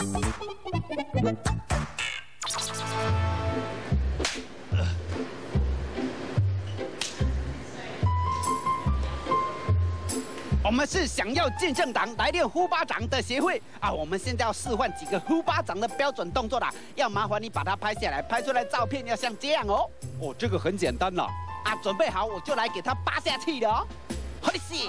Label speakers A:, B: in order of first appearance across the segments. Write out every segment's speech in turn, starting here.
A: 我们是想要进政党来练呼巴掌的协会啊！我们现在要示范几个呼巴掌的标准动作啦，要麻烦你把它拍下来，拍出来照片要像这样哦。
B: 哦，这个很简单啦。
A: 啊，准备好我就来给它扒下去了哦。开始。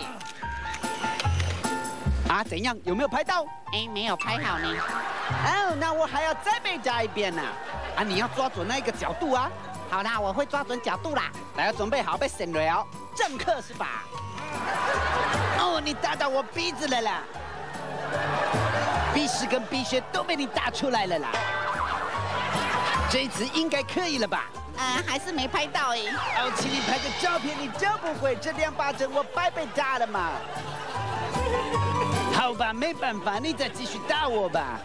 A: 啊，怎样？有没有拍到？
C: 哎，没有拍好呢。
A: 哦，那我还要再被加一遍呢。啊，你要抓准那个角度啊。
C: 好啦，我会抓准角度啦。
A: 来，准备好被审了，正课是吧？哦，你打到我鼻子了啦！鼻屎跟鼻血都被你打出来了啦！这一次应该可以了吧？
C: 还是没拍到哎。
A: 哦，请你拍个照片，你就不会这2巴掌我白被打了嘛？好吧，没办法，你再继续打我吧。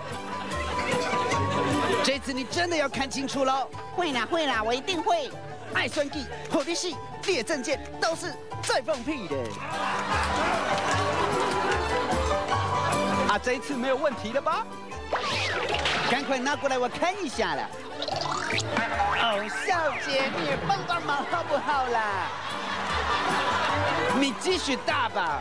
A: 这次你真的要看清楚喽！
C: 会啦会啦，我一定会。
A: 爱算计、破地戏、列证件都是最放屁的。啊，这一次没有问题了吧？赶快拿过来我看一下啦。哦，小姐，你也帮帮忙好不好啦？你继续打吧。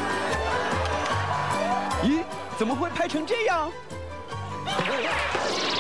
A: 咦，怎么会拍成这样？